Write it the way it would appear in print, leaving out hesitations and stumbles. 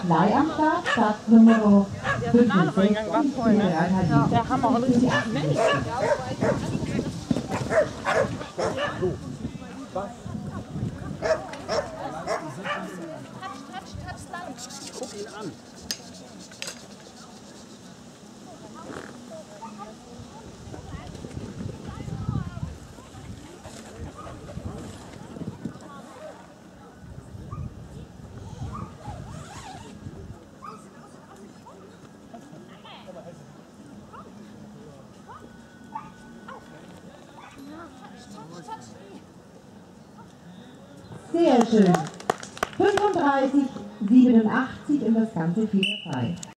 Blei am Start, Startnummer 65. Ja, der Hammer. Mensch. Guck ihn an. Sehr schön. 35, 87 und das Ganze fehlerfrei.